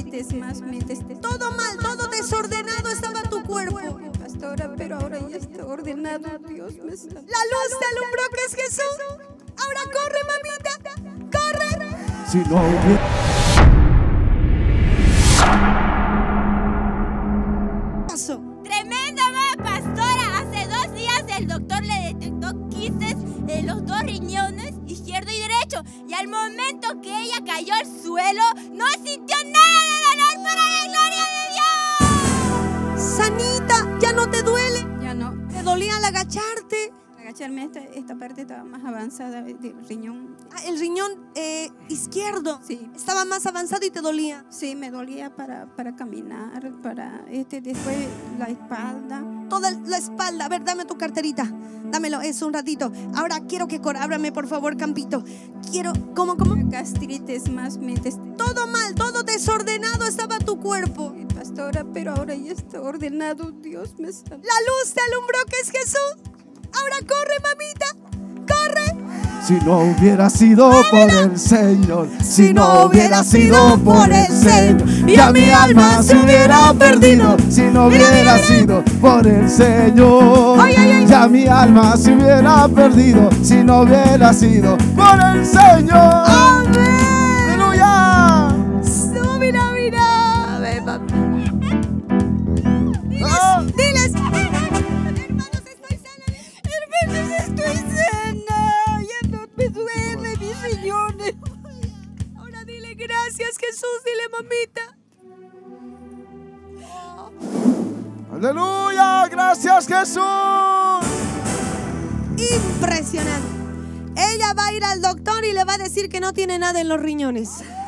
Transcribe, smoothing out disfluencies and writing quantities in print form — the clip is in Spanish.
gastritis, más Todo mal, todo desordenado estaba tu cuerpo. pastora, pero ahora ya está ordenado. Dios me salve. La luz te alumbró, que es Jesús. Ahora corre, mamita, corre. Si no hubiera... Pasó. Tremenda, pastora. Hace 2 días el doctor le detectó quistes en los 2 riñones, izquierdo y derecho. Y al momento que ella cayó al suelo, no sintió nada de dolor, para la gloria de Dios. Sanita, ya no te duele. Ya no. Te dolía al agacharte. Agacharme, esta parte estaba más avanzada del riñón. Ah, el riñón izquierdo. Sí. Estaba más avanzado y te dolía. Sí, me dolía para caminar, para después la espalda. Toda la espalda. A ver, dame tu carterita. Dámelo, eso un ratito. Ahora quiero que ábrame, por favor, Campito. Quiero, ¿cómo? Gastritis, más Todo mal, todo desordenado estaba tu cuerpo. pastora, pero ahora ya está ordenado. Dios me salve. La luz te alumbró, que es Jesús. Ahora corre, mamita, corre. Si no hubiera sido por el Señor, si no hubiera sido por el Señor, ya mi alma se hubiera perdido. Si no hubiera sido por el Señor, ya mi alma se hubiera perdido. Si no hubiera sido por el Señor. Amén. Aleluya. No, mira. A ver, papi. Diles. Hermanos, estoy sana. Hermanos, estoy sana. Ya no me duele mis riñones. Ahora dile gracias, Jesús. Dile, mamita. Aleluya. Gracias, Jesús. Impresionante. Ella va a ir al doctor y le va a decir que no tiene nada en los riñones.